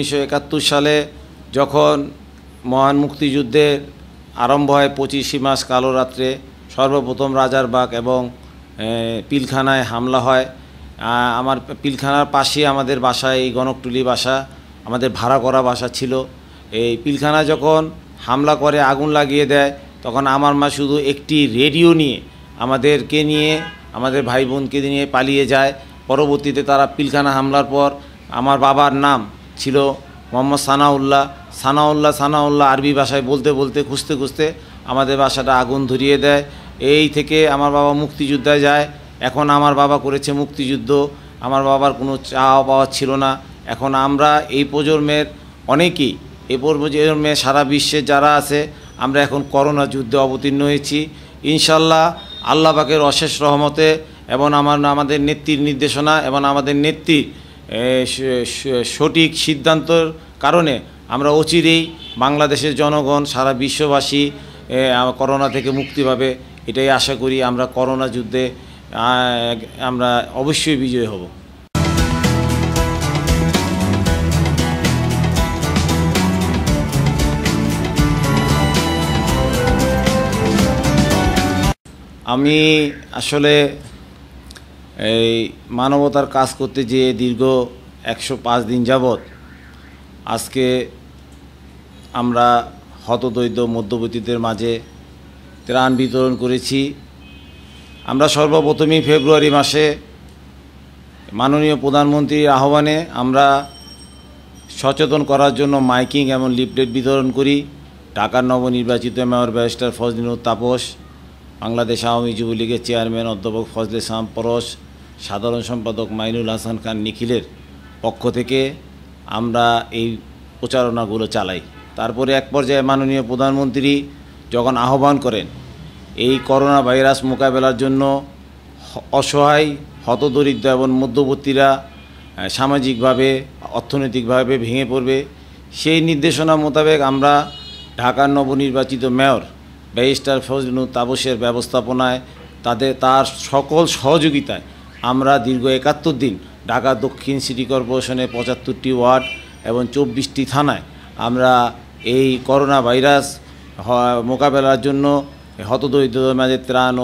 1971 সালে যখন মহান মুক্তিযুদ্ধের আরম্ভ হয় 25 মাস কালো রাত্রে সর্বপ্রথম রাজারবাগ এবং পিলখানায় হামলা হয়। আমার পিলখানার পাশে আমাদের বাসা, এই গণকটুলি বাসা আমাদের ভাড়া করা বাসা ছিল। এই পিলখানা যখন হামলা করে আগুন লাগিয়ে দেয়, তখন আমার মা শুধু একটি রেডিও নিয়ে আমাদেরকে নিয়ে, আমাদের ভাই বোনকে নিয়ে পালিয়ে যায়। পরবর্তীতে তারা পিলখানা হামলার পর আমার বাবার নাম ছিল মোহাম্মদ সানাউল্লাহ আরবি ভাষায় বলতে বলতে খুঁজতে খুঁজতে আমাদের বাসাটা আগুন ধরিয়ে দেয়। এই থেকে আমার বাবা মুক্তিযোদ্ধায় যায়। এখন আমার বাবা করেছে মুক্তিযুদ্ধ, আমার বাবার কোনো চাওয়া পাওয়া ছিল না। এখন আমরা এই প্রজন্মের অনেকেই, এই প্রজন্মে সারা বিশ্বে যারা আছে, আমরা এখন করোনা যুদ্ধে অবতীর্ণ হয়েছি। ইনশাল্লাহ আল্লাহ পাকের অশেষ রহমতে এবং আমাদের নেত্রীর নির্দেশনা এবং আমাদের নেত্রীর সঠিক সিদ্ধান্তর কারণে আমরা অচিরেই বাংলাদেশের জনগণ, সারা বিশ্ববাসী করোনা থেকে মুক্তি পাবে, এটাই আশা করি। আমরা করোনা যুদ্ধে আমরা অবশ্যই বিজয়ী হব। আমি আসলে এই মানবতার কাজ করতে যেয়ে দীর্ঘ 105 দিন যাবৎ আজকে আমরা হতদরিদ্র মধ্যবিত্তদের মাঝে ত্রাণ বিতরণ করেছি। আমরা সর্বপ্রথমই ফেব্রুয়ারি মাসে মাননীয় প্রধানমন্ত্রীর আহ্বানে আমরা সচেতন করার জন্য মাইকিং এবং লিফলেট বিতরণ করি। ঢাকার নবনির্বাচিত মেয়র ব্যারিস্টার ফজলুল তাপস, বাংলাদেশ আওয়ামী যুবলীগের চেয়ারম্যান অধ্যাপক ফজলে ইসলাম পরশ, সাধারণ সম্পাদক মাইনুল হাসান খান নিখিলের পক্ষ থেকে আমরা এই প্রচারণাগুলো চালাই। তারপরে এক পর্যায়ে মাননীয় প্রধানমন্ত্রী যখন আহ্বান করেন এই করোনা ভাইরাস মোকাবেলার জন্য অসহায় হতদরিদ্র এবং মধ্যবর্তীরা সামাজিকভাবে অর্থনৈতিকভাবে ভেঙে পড়বে, সেই নির্দেশনা মোতাবেক আমরা ঢাকার নবনির্বাচিত মেয়র ব্যারিস্টার ফজলুল তাপসের ব্যবস্থাপনায় তার সকল সহযোগিতায় আমরা দীর্ঘ 71 দিন ঢাকা দক্ষিণ সিটি কর্পোরেশনের 75টি ওয়ার্ড এবং 24টি থানায় আমরা এই করোনা ভাইরাস মোকাবেলার জন্য হতদরিদ্রদের মাঝে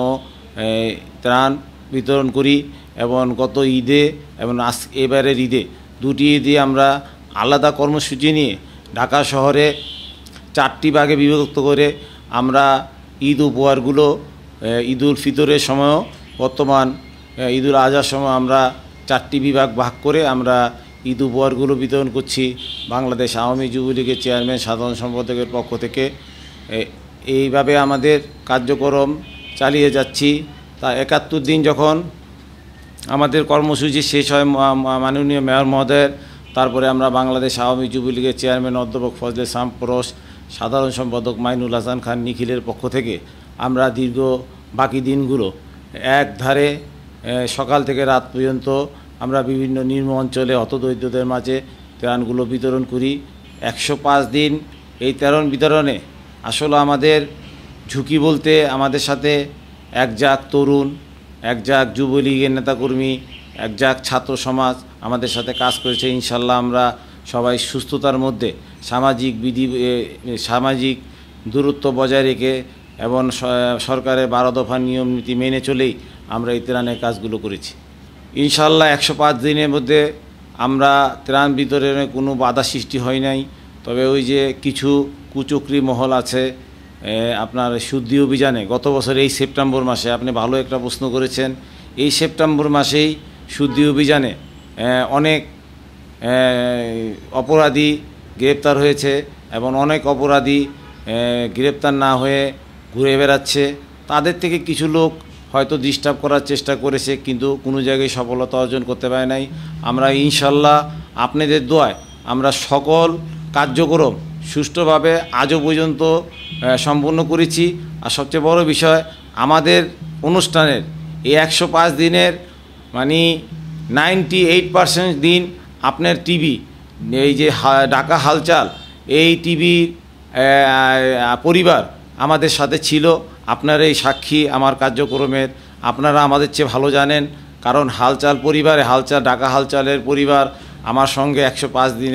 ত্রাণ বিতরণ করি। এবং গত ঈদে এবং এবারের ঈদে, দুটি ঈদে আমরা আলাদা কর্মসূচি নিয়ে ঢাকা শহরে 4টি ভাগে বিভক্ত করে আমরা ঈদ উপহারগুলো ঈদুল ফিতরের সময়ও, বর্তমান ঈদুল আজহার সময় আমরা 4টি বিভাগ ভাগ করে আমরা ঈদ উপহারগুলো বিতরণ করছি। বাংলাদেশ আওয়ামী যুবলীগের চেয়ারম্যান সাধারণ সম্পাদকের পক্ষ থেকে এইভাবে আমাদের কার্যক্রম চালিয়ে যাচ্ছি। তা 71 দিন যখন আমাদের কর্মসূচি শেষ হয় মাননীয় মেয়র মহোদয়ের, তারপরে আমরা বাংলাদেশ আওয়ামী যুবলীগের চেয়ারম্যান অধ্যাপক ফজলে ইসলাম পরশ, সাধারণ সম্পাদক মাইনুল হাসান খান নিখিলের পক্ষ থেকে আমরা দীর্ঘ বাকি দিনগুলো একধারে সকাল থেকে রাত পর্যন্ত আমরা বিভিন্ন নিম্ন অঞ্চলে হতদরিদ্রদের মাঝে ত্রাণগুলো বিতরণ করি। 105 দিন এই ত্রাণ বিতরণে আসলে আমাদের ঝুঁকি বলতে আমাদের সাথে এক জাক তরুণ, এক জাক যুবলীগের নেতাকর্মী, এক জাক ছাত্র সমাজ আমাদের সাথে কাজ করেছে। ইনশাল্লাহ আমরা সবাই সুস্থতার মধ্যে সামাজিক দূরত্ব বজায় রেখে এবং সরকারের 12 দফা নিয়ম নীতি মেনে চলেই আমরা এই ত্রাণের কাজগুলো করেছি। ইনশাল্লাহ 105 দিনের মধ্যে আমরা ত্রাণ বিতরণে কোনো বাধা সৃষ্টি হয় নাই। তবে ওই যে কিছু কুচক্রি মহল আছে আপনার শুদ্ধি অভিযানে, গত বছর এই সেপ্টেম্বর মাসে, আপনি ভালো একটা প্রশ্ন করেছেন, এই সেপ্টেম্বর মাসেই শুদ্ধি অভিযানে অনেক অপরাধী গ্রেপ্তার হয়েছে এবং অনেক অপরাধী গ্রেপ্তার না হয়ে ঘুরে বেড়াচ্ছে। তাদের থেকে কিছু লোক হয়তো ডিস্টার্ব করার চেষ্টা করেছে, কিন্তু কোনো জায়গায় সফলতা অর্জন করতে পারে নাই। আমরা ইনশাল্লাহ আপনাদের দোয়ায় আমরা সকল কার্যক্রম সুষ্ঠুভাবে আজও পর্যন্ত সম্পূর্ণ করেছি। আর সবচেয়ে বড় বিষয়, আমাদের অনুষ্ঠানের এই 105 দিনের মানে 98% দিন আপনার টিভি, এই যে ঢাকা হালচাল, এই টিভির পরিবার আমাদের সাথে ছিল। আপনারা এই সাক্ষী আমার কার্যক্রমের, আপনারা আমাদের চেয়ে ভালো জানেন, কারণ হালচাল পরিবারে ঢাকা হালচালের পরিবার আমার সঙ্গে 105 দিনের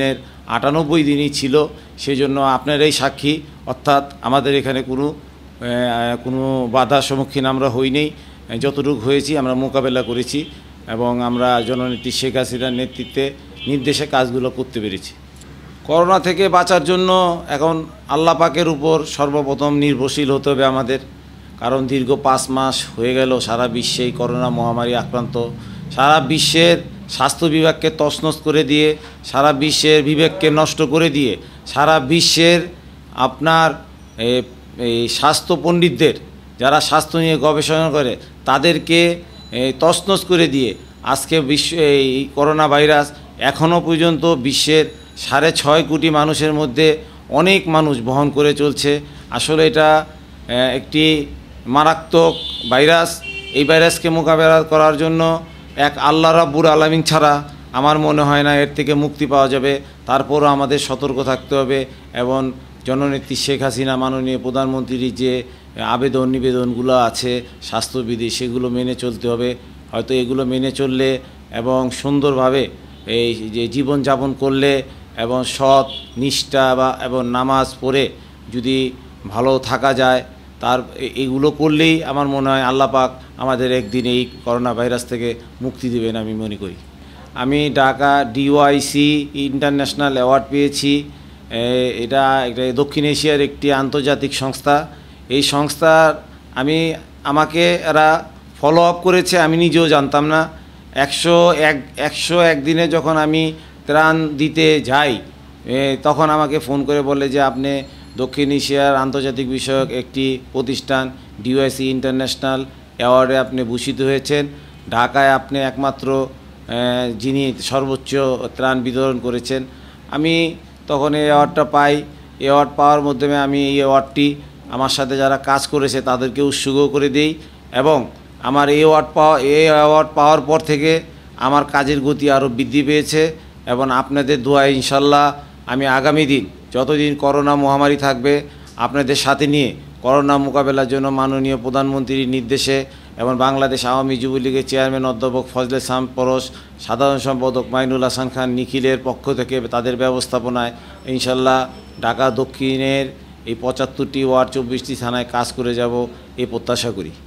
98 দিনই ছিল। সেজন্য আপনারাই সাক্ষী, অর্থাৎ আমাদের এখানে কোনো বাধার সম্মুখীন আমরা হইনি। যতটুকু হয়েছি আমরা মোকাবেলা করেছি এবং আমরা জননেত্রী শেখ হাসিনার নেতৃত্বে নির্দেশে কাজগুলো করতে পেরেছি। করোনা থেকে বাঁচার জন্য এখন আল্লাহ পাকের উপর সর্বপ্রথম নির্ভরশীল হতে হবে আমাদের, কারণ দীর্ঘ 5 মাস হয়ে গেল সারা বিশ্বেই করোনা মহামারী আক্রান্ত। সারা বিশ্বের স্বাস্থ্য বিভাগকে তছনছ করে দিয়ে, সারা বিশ্বের বিবেককে নষ্ট করে দিয়ে, সারা বিশ্বের আপনার এই স্বাস্থ্য পণ্ডিতদের, যারা স্বাস্থ্য নিয়ে গবেষণা করে, তাদেরকে তছনছ করে দিয়ে আজকে এই করোনা ভাইরাস এখনও পর্যন্ত বিশ্বের 6.5 কোটি মানুষের মধ্যে অনেক মানুষ বহন করে চলছে। আসলে এটা একটি মারাত্মক ভাইরাস। এই ভাইরাসকে মোকাবেলা করার জন্য এক আল্লাহ রাব্বুল আলামিন ছাড়া আমার মনে হয় না এর থেকে মুক্তি পাওয়া যাবে। তারপরও আমাদের সতর্ক থাকতে হবে এবং জননেত্রী শেখ হাসিনা মাননীয় প্রধানমন্ত্রীর যে নিবেদনগুলো আছে স্বাস্থ্যবিধি, সেগুলো মেনে চলতে হবে। হয়তো এগুলো মেনে চললে এবং সুন্দরভাবে এই যে জীবনযাপন করলে এবং সৎ নিষ্ঠা এবং নামাজ পড়ে যদি ভালো থাকা যায়, এগুলো করলেই আমার মনে হয় আল্লাহ পাক আমাদের একদিন এই করোনা ভাইরাস থেকে মুক্তি দেবেন আমি মনে করি। আমি ঢাকা ডিওআইসি ইন্টারন্যাশনাল অ্যাওয়ার্ড পেয়েছি। এটা দক্ষিণ এশিয়ার একটি আন্তর্জাতিক সংস্থা। এই সংস্থার আমাকে এরা ফলো আপ করেছে, আমি নিজেও জানতাম না। 101 দিনে যখন আমি ত্রাণ দিতে যাই, তখন আমাকে ফোন করে বলে যে আপনি দক্ষিণ এশিয়ার আন্তর্জাতিক বিষয়ক একটি প্রতিষ্ঠান ডিওআইসি ইন্টারন্যাশনাল অ্যাওয়ার্ডে আপনি ভূষিত হয়েছেন। ঢাকায় আপনি একমাত্র যিনি সর্বোচ্চ ত্রাণ বিতরণ করেছেন। আমি তখন এই অ্যাওয়ার্ডটা পাই। এই অ্যাওয়ার্ড পাওয়ার মাধ্যমে আমি এই অ্যাওয়ার্ডটি আমার সাথে যারা কাজ করেছে তাদেরকে উৎসর্গ করে দিই এবং আমার এই অ্যাওয়ার্ড পাওয়ার পর থেকে আমার কাজের গতি আরও বৃদ্ধি পেয়েছে এবং আপনাদের দোয়ায় ইনশাল্লাহ আমি আগামী দিন যতদিন করোনা মহামারী থাকবে আপনাদের সাথে নিয়ে করোনা মোকাবেলার জন্য মাননীয় প্রধানমন্ত্রীর নির্দেশে এবং বাংলাদেশ আওয়ামী যুবলীগের চেয়ারম্যান অধ্যাপক ফজলে সাম পরশ, সাধারণ সম্পাদক মাইনুল হাসান খান নিখিলের পক্ষ থেকে তাদের ব্যবস্থাপনায় ইনশাল্লাহ ঢাকা দক্ষিণের এই 75টি ওয়ার্ড 24টি থানায় কাজ করে যাব এই প্রত্যাশা করি।